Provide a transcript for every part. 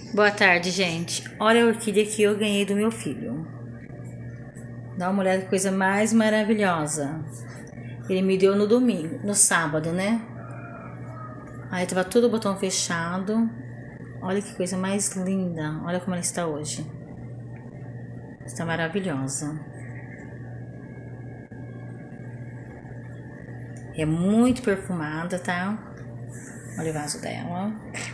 Boa tarde, gente. Olha a orquídea que eu ganhei do meu filho. Dá uma olhada que coisa mais maravilhosa. Ele me deu no domingo, no sábado, né? Aí tava todo o botão fechado. Olha que coisa mais linda. Olha como ela está hoje. Está maravilhosa. É muito perfumada, tá? Olha o vaso dela.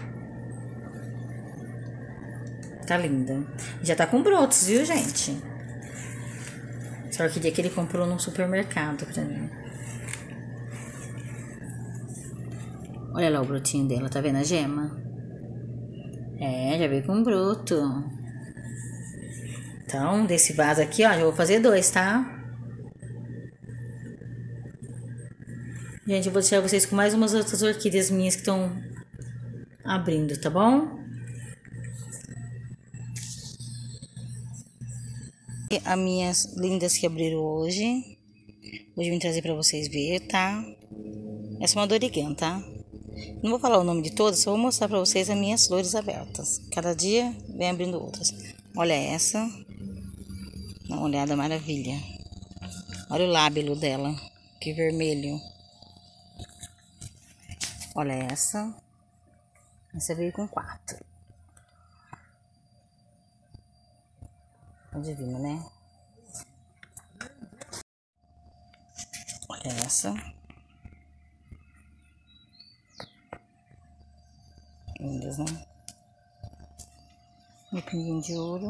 Tá linda. Já tá com brotos, viu, gente? Essa orquídea que ele comprou no supermercado pra mim. Olha lá o brotinho dela, tá vendo a gema? É, já veio com broto. Então, desse vaso aqui, ó, já vou fazer 2, tá? Gente, eu vou deixar vocês com mais umas outras orquídeas minhas que estão abrindo, tá bom? E as minhas lindas que abriram hoje. Hoje eu vim trazer pra vocês ver, tá? Essa é uma Dorigan, tá? Não vou falar o nome de todas, só vou mostrar pra vocês as minhas flores abertas. Cada dia vem abrindo outras. Olha essa. Dá uma olhada, maravilha. Olha o lábio dela, que vermelho. Olha essa. Essa veio com 4. Divina, né? Olha essa. Lindas, né? Meu pinguim de ouro.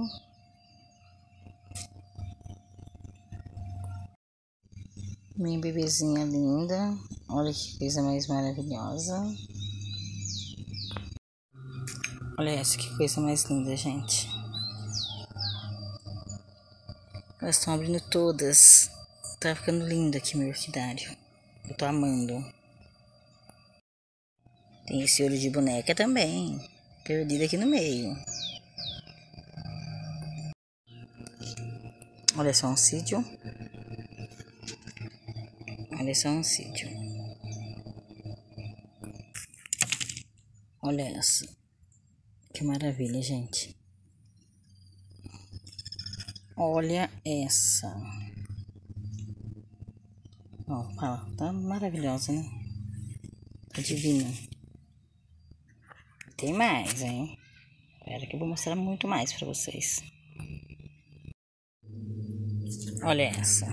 Minha bebezinha linda. Olha que coisa mais maravilhosa. Olha essa, que coisa mais linda, gente. Elas estão abrindo todas. Tá ficando lindo aqui meu orquidário. Eu tô amando. Tem esse olho de boneca também. Perdido aqui no meio. Olha só um sítio. Olha só um sítio. Olha essa. Que maravilha, gente. Olha essa. Ó, tá maravilhosa, né? Tá divina. Tem mais, hein? Espera que eu vou mostrar muito mais pra vocês. Olha essa.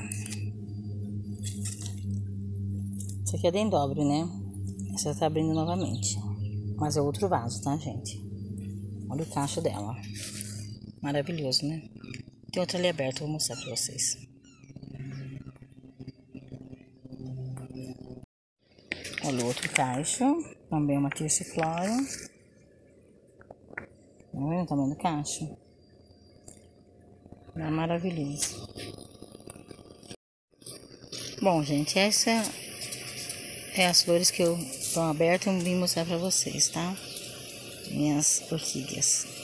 Essa aqui é dendobre, né? Essa tá abrindo novamente. Mas é outro vaso, tá, gente? Olha o cacho dela. Maravilhoso, né? Tem outra ali aberta, eu vou mostrar pra vocês. Olha o outro cacho. Também uma Tirciflora. Tá vendo o tamanho do cacho? É maravilhoso. Bom, gente, essa é as flores que eu tô aberta e vim mostrar pra vocês, tá? Minhas orquídeas.